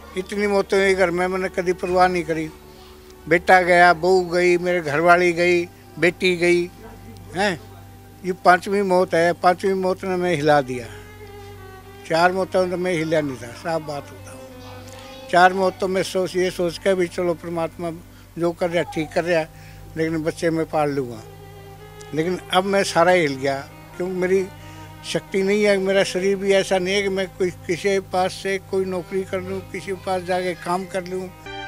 इतनी मौतें हुई घर में, मैंने कभी परवाह नहीं करी। बेटा गया, बहू गई, मेरे घरवाली गई, बेटी गई हैं। ये पांचवी मौत है। पांचवी मौत ने मैं हिला दिया। 4 मौतों तो मैं हिला नहीं था, साफ बात होता हूँ। 4 मौतों में ये सोच के भी चलो परमात्मा जो कर रहा ठीक कर रहा, लेकिन बच्चे मैं पाल लूँगा। लेकिन अब मैं सारा हिल गया, क्योंकि मेरी शक्ति नहीं है। मेरा शरीर भी ऐसा नहीं है कि मैं कोई किसी पास से कोई नौकरी कर लूँ, किसी के पास जाके काम कर लूँ।